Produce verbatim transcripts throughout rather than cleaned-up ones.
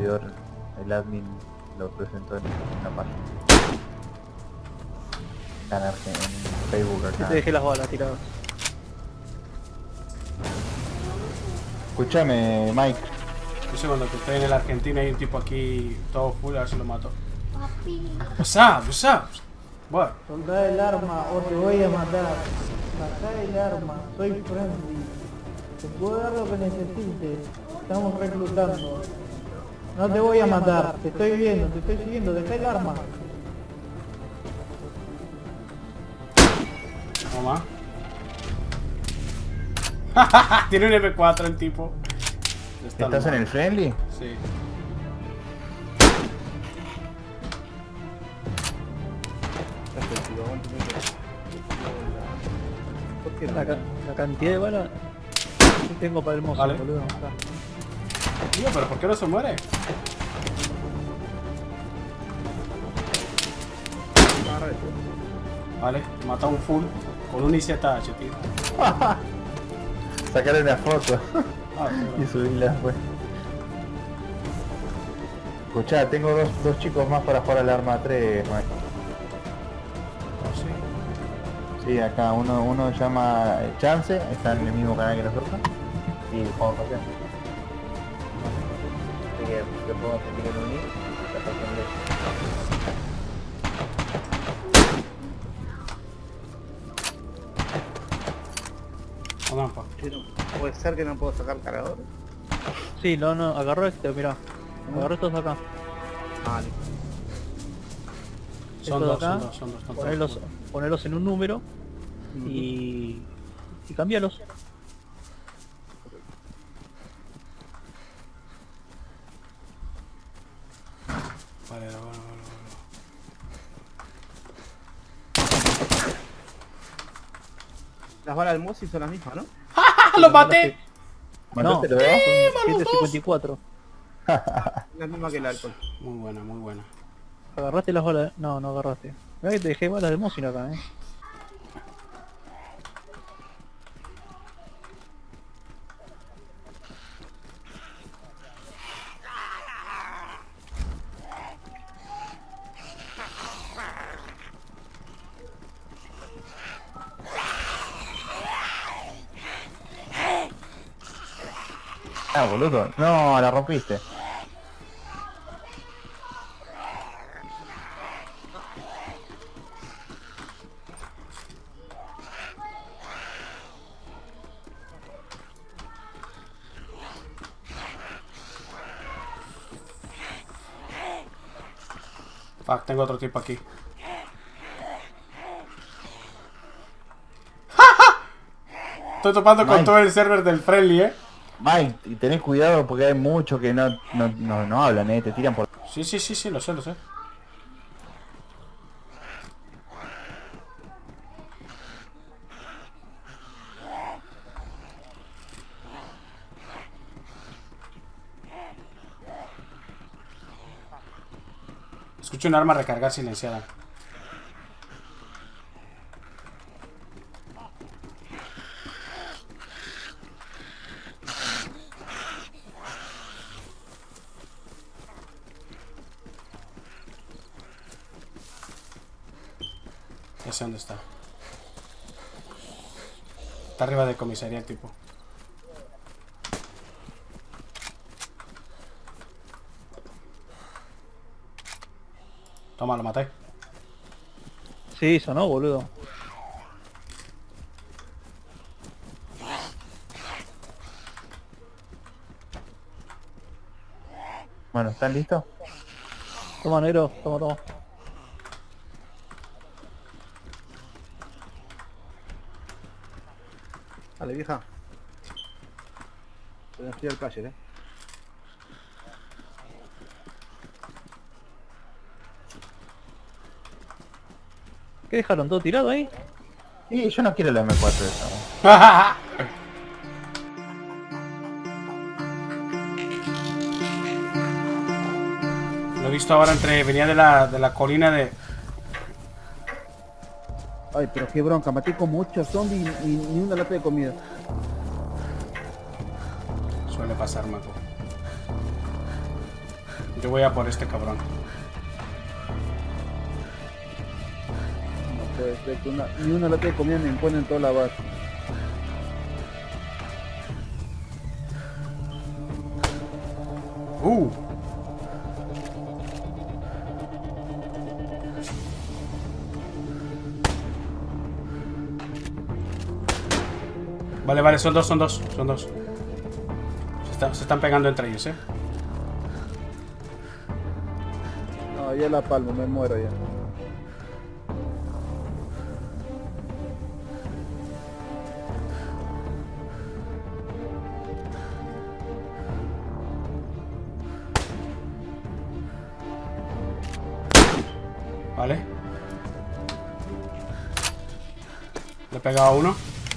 servidor, el admin lo presentó en una página. Acá en, Argen- en Facebook acá. Te dejé las balas tiradas. Escúchame, Mike. Un segundo, que estoy en el Argentina y hay un tipo aquí todo full, a ver si lo mato. What's up, what's up? Bueno, Soldá el arma o te voy a matar. Sacá el arma, soy friendly. Te puedo dar lo que necesites. Estamos reclutando. No te voy a matar, te estoy viendo, te estoy siguiendo, dejá el arma. toma. Tiene un eme cuatro el tipo. Está ¿Estás mal. en el friendly? Sí. La, ca- la cantidad de balas que tengo para el mozo, Vale. boludo. Acá. Tío, pero ¿por qué no se muere? Vale, mata un full con un I Z H, tío. Sacarle una foto Ah, sí, y subirla después. Escuchá, tengo dos, dos chicos más para jugar al arma tres, Mike. sí. Sí, acá uno, uno se llama Chance, está en el mismo canal que nosotros. Y Juan José. Así que te puedo seguir en unir. La pasión de... Toma, pa. Puede ser que no puedo sacar cargador. Sí, no, no, agarró este, mirá. Agarró estos de acá. Vale. Son Estos de dos, acá, son dos, son dos. están todos Ponerlos, full. ponerlos en un número y, y cambiarlos. Vale, vale, vale, vale. Las balas del Mosi son las mismas, ¿no? ¡Ah, lo maté! No, ¿Mataste lo de abajo? siete cincuenta y cuatro. La misma que el alcohol. Muy buena, muy buena. ¿Agarraste las balas? No, no agarraste. Mirá que te dejé balas de Mosin acá, eh. Ah, boludo. No, la rompiste. Fuck, tengo otro tipo aquí. Estoy topando con Mike. todo el server del friendly, eh. Mike, y tenés cuidado porque hay muchos que no, no, no, no hablan, eh. Te tiran por... Sí, sí, sí, sí, lo sé, lo sé. Escucho un arma recargar silenciada. Ya sé dónde está. Está arriba de comisaría el tipo. Toma, lo maté. Sí, sonó, boludo. Bueno, ¿están listos? Toma, negro, toma, toma. Dale, vieja. Se me enfría el player, eh. ¿Qué dejaron todo tirado ahí? Sí, yo no quiero la eme cuatro esa. Lo he visto ahora entre... Venía de la, de la colina de... Ay, pero qué bronca, maté como ocho zombies y ni una lata de comida. Suele pasar, Mako. Yo voy a por este cabrón. No puede ser que una, ni una lata de comida me impone en toda la base. Uh. Vale, vale, son dos, son dos, son dos. Se, está, se están pegando entre ellos, eh. No, ya la palmo, me muero ya. Vale. Le he pegado a uno.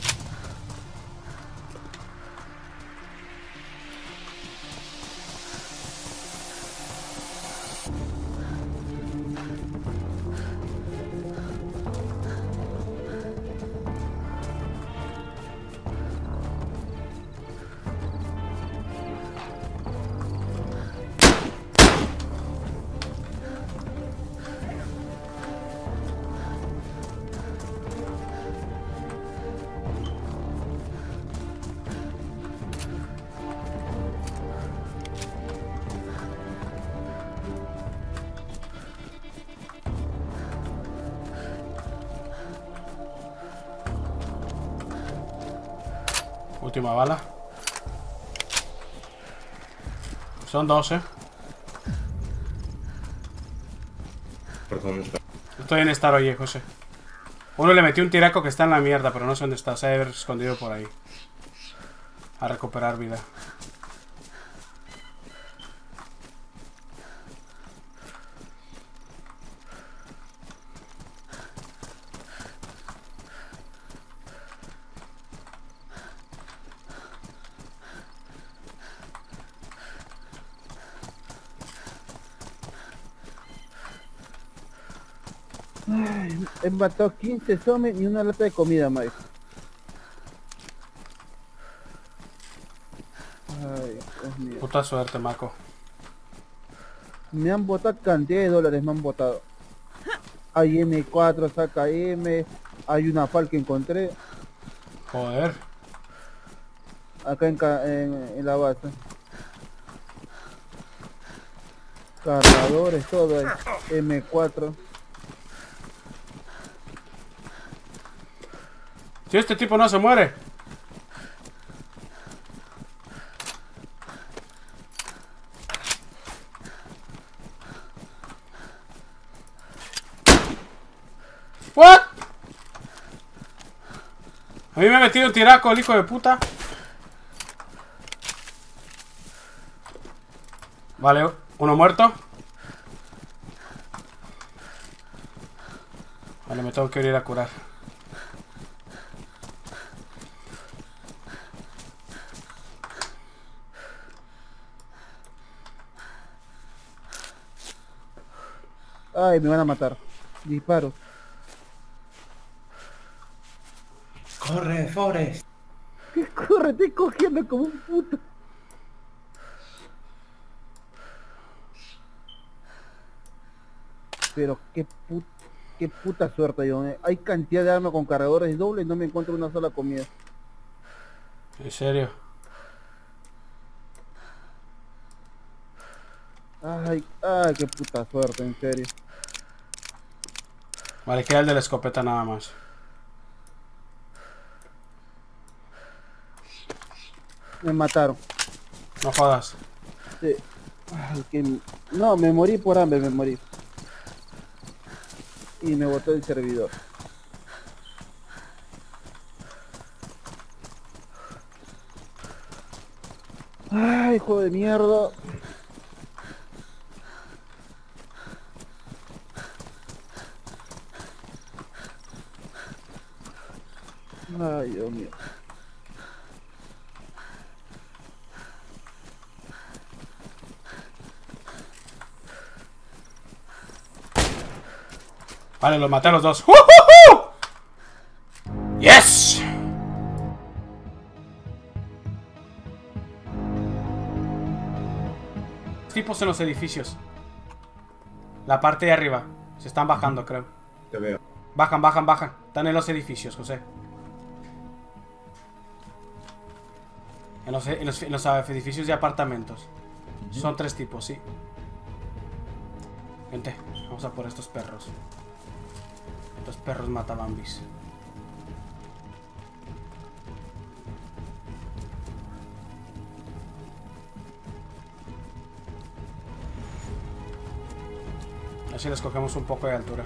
Última bala. Son dos, eh. ¿Por dónde está? Estoy en Star, oye, José. Uno le metió un tiraco que está en la mierda, pero no sé dónde está. Se debe haber escondido por ahí. A recuperar vida. Ay, he matado quince zombies y una lata de comida, Mike. Ay, Dios mío. Puta suerte, Mako. Me han botado cantidad de dólares, me han botado. Hay eme cuatro, saca M, hay una F A L que encontré Joder. acá en, ca- en, en la base. Cargadores, todo hay. eme cuatro. Si este tipo no se muere. What? A mí me ha metido un tiraco el hijo de puta. Vale, uno muerto. Vale, me tengo que ir a curar. Ay, me van a matar. Disparos. ¡Corre, Forrest! ¿Qué corre? Estoy cogiendo como un puto. Pero qué puta, qué puta suerte, yo. eh. Hay cantidad de armas con cargadores dobles y no me encuentro una sola comida. En serio. Ay, ay, qué puta suerte, en serio. Vale, queda el de la escopeta nada más. Me mataron. No jodas. Sí. Ay, que... No, me morí por hambre, me morí. Y me botó el servidor. Ay, hijo de mierda. Ay, Dios mío. Vale, los maté a los dos. ¡Uh-huh-huh! ¡Yes! tipos en los edificios. La parte de arriba. Se están bajando, creo. Te veo. Bajan, bajan, bajan. Están en los edificios, José. En los, en los, en los edificios de apartamentos. Son tres tipos, sí. Gente, vamos a por estos perros. Estos perros matabambis. Así les cogemos un poco de altura.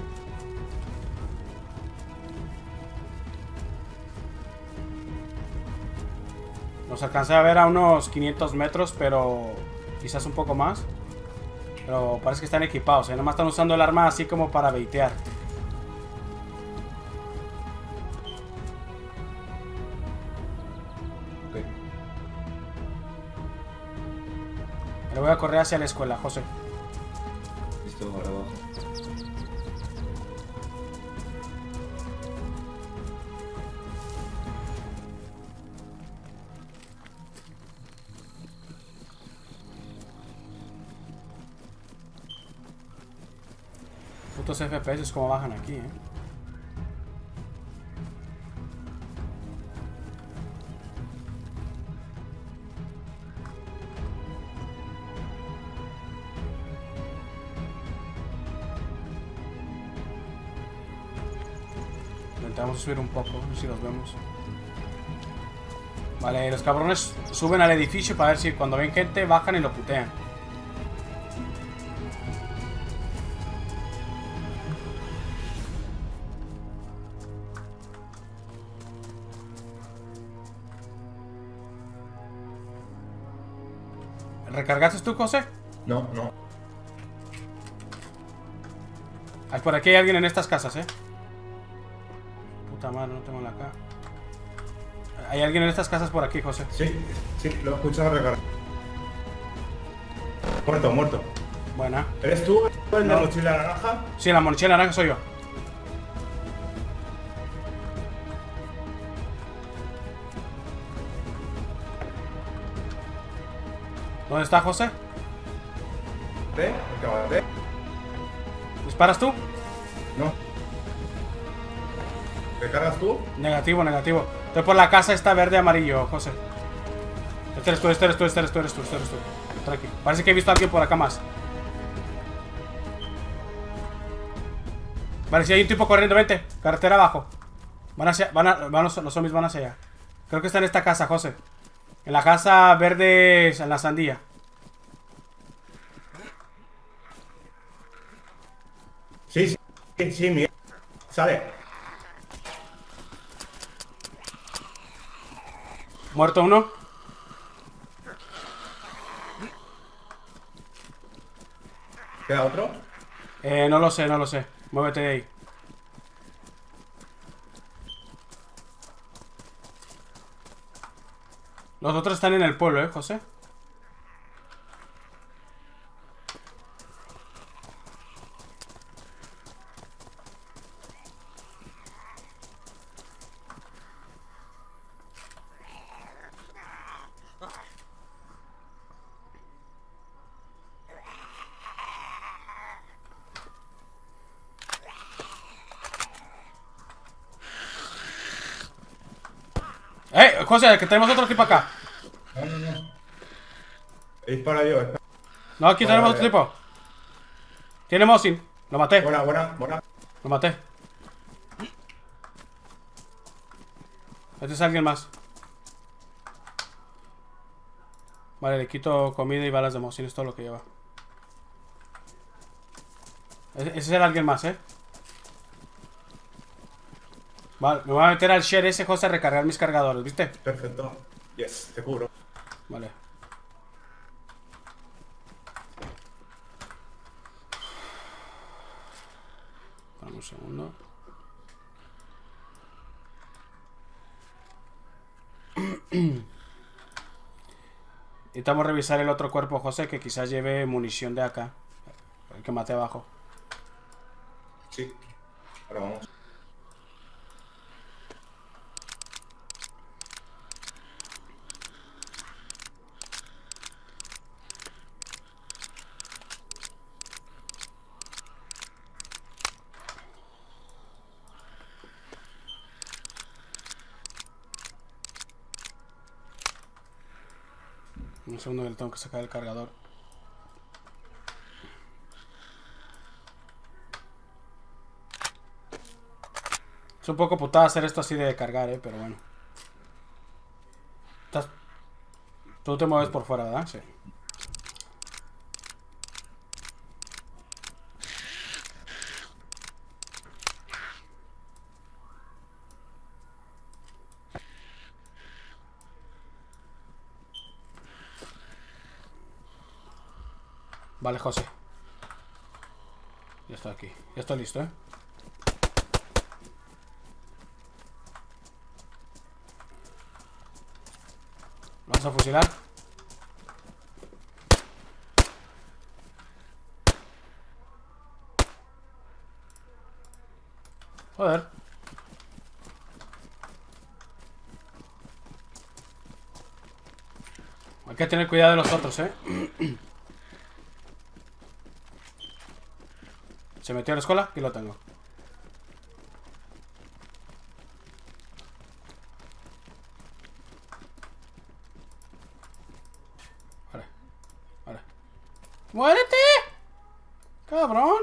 Nos alcanza a ver a unos quinientos metros, pero quizás un poco más. Pero parece que están equipados, ¿eh? Nomás están usando el arma así como para baitear. Ok. Le voy a correr hacia la escuela, José. Listo, ahora abajo. Putos F P S como bajan aquí, eh. Intentamos subir un poco, a ver si los vemos. Vale, los cabrones suben al edificio para ver si cuando ven gente bajan y lo putean. ¿Recargaste tú, José? No, no. Ay, por aquí hay alguien en estas casas, eh. Puta madre, no tengo la acá. Hay alguien en estas casas por aquí, José. Sí, sí, lo he escuchado recargar. Muerto, muerto. Buena. ¿Eres tú el de No. la mochila naranja? Sí, la mochila naranja soy yo. ¿Dónde está José? ¿Te? ¿El que maté? ¿Disparas tú? No. ¿Recargas tú? Negativo, negativo. Estoy por la casa esta verde amarillo, José. Este eres tú, este eres tú, este eres tú, este eres tú, este eres tú. Tranqui. Parece que he visto a alguien por acá más. Vale, si hay un tipo corriendo, vente. Carretera abajo. Van hacia, van a, van los, los zombies van hacia allá. Creo que está en esta casa, José. En la casa verde, en la sandía. Sí, sí, sí, sí, Miguel. Sale. Muerto uno. ¿Queda otro? Eh, no lo sé, no lo sé. Muévete de ahí. Los otros están en el pueblo, ¿eh, José? ¡Eh, José, que tenemos otro tipo acá! No, no, no. He disparado yo, espera. No, aquí Vale, tenemos vale. otro tipo. Tiene Mosin. Lo maté. Buena, buena, buena. Lo maté. Este es alguien más. Vale, le quito comida y balas de Mosin. Es todo lo que lleva. Ese ese es el alguien más, ¿eh? Vale, me voy a meter al share ese, José, a recargar mis cargadores, ¿viste? Perfecto. Yes, te cubro. Vale. Dame un segundo. Intentamos revisar el otro cuerpo, José, que quizás lleve munición de acá. El que maté abajo. Sí. Ahora vamos. Un segundo que le tengo que sacar el cargador. Es un poco putada hacer esto así de cargar, eh, pero bueno. ¿Estás... Tú te mueves por fuera, ¿verdad? Sí. Vale, José. Ya estoy aquí. Ya estoy listo, ¿eh? Vamos a fusilar. Joder. Hay que tener cuidado de los otros, ¿eh? Se metió a la escuela y lo tengo. Vale. Vale. ¡Muérete! ¡Cabrón!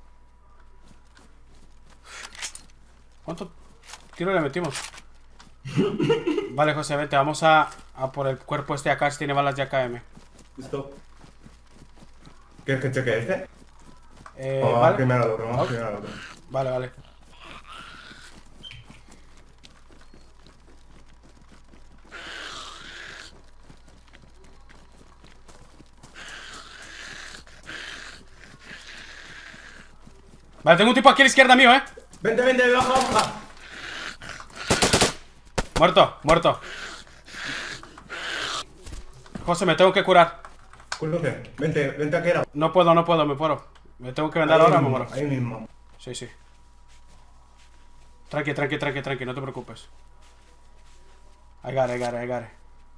¿Cuánto tiro le metimos? Vale, José, vete. Vamos a, a por el cuerpo este acá. Si tiene balas de A K M. Listo. ¿Quieres que cheque este? Eh, Vamos vale. primero al otro, vamos Ok. primero al otro. Vale, vale. Vale, tengo un tipo aquí a la izquierda mío, eh. Vente, vente, baja, baja. Muerto, muerto. José, me tengo que curar. Cúrate. Vente, vente aquí era. No puedo, no puedo, me muero. Me tengo que vendar Ahí ahora, me mismo, muero. ahí mismo. Sí, sí. Tranqui, tranqui, tranqui, tranqui, no te preocupes. I got it, I got it, I got it.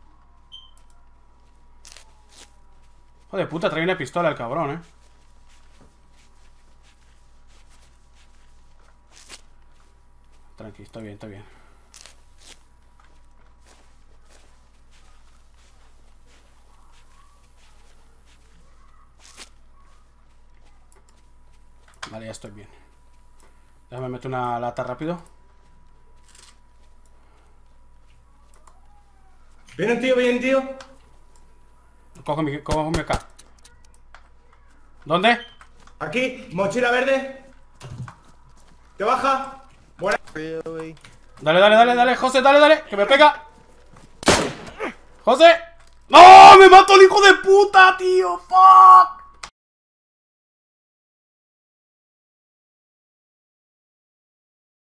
Joder, puta, trae una pistola el cabrón, eh. Tranqui, está bien, está bien. Vale, ya estoy bien. Déjame meter una lata rápido. Viene tío, viene tío. Cojo mi, cojo mi acá. ¿Dónde? Aquí, mochila verde. Te baja. Buena. Dale, dale, dale, dale, José, dale, dale, que me pega. José. ¡No! ¡Me mató el hijo de puta, tío! ¡Fuck!